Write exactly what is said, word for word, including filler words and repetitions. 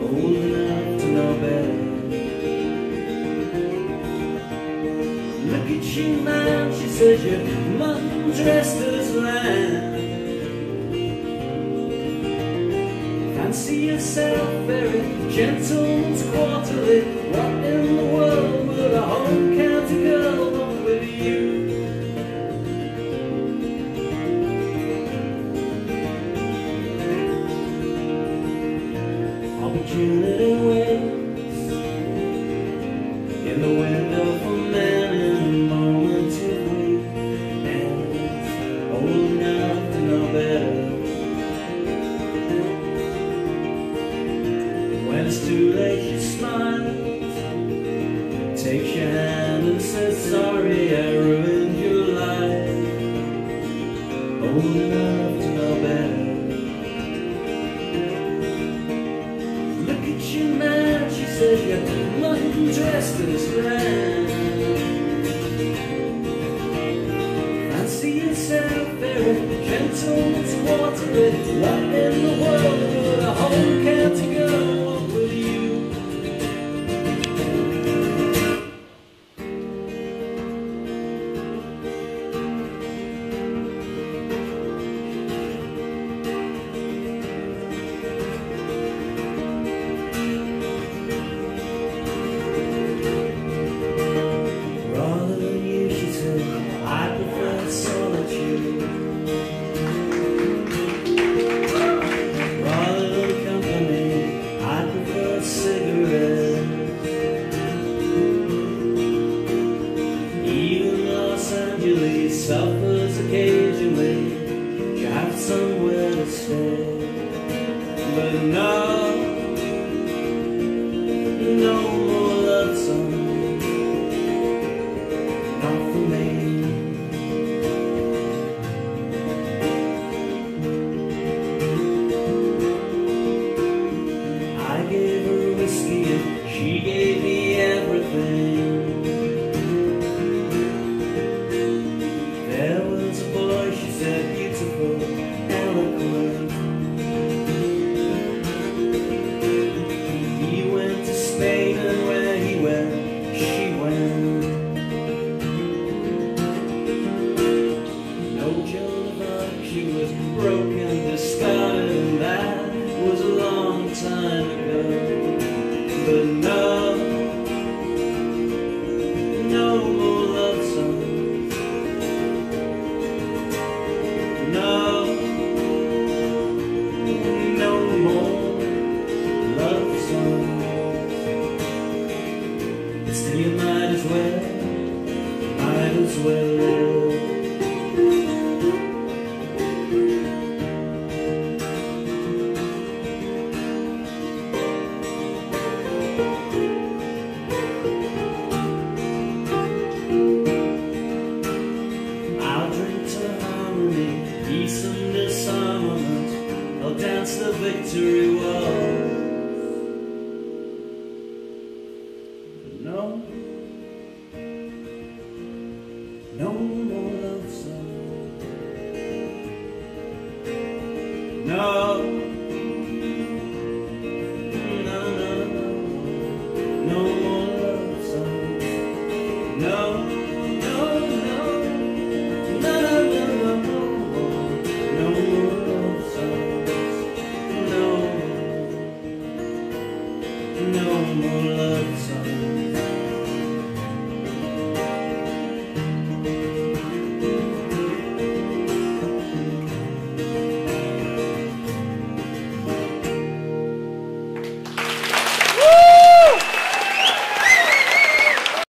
old enough to know better. Look at you now, she says, you're mutton dressed as lamb. Fancy yourself very gentleman's quarterly. What in the world would a home county girl want with you? Opportunity waits in the window for men in moments of weakness, old enough to know better. When it's too late, she smiles, takes your hand and says, sorry I ruined your life, old enough to know better. Look at you now, she says, you're mutton dressed as lamb. Fancy yourself very gentleman's quarterly. What in the world would a home county girl want with you? Suffers occasionally, you have somewhere to stay. But no, no more love songs, not for me. I gave her whiskey and she gave me everything. There was a boy, she said, beautiful, eloquent. He went to Spain and where he went, she went. No Joan of Arc, she was broken, discarded, and that was a long time ago. But no, no more love songs. No, no more love songs. Still you might as well, might as well live. I'll drink to harmony, peace and disarmament, I'll dance the victory waltz. No, no more love songs. No.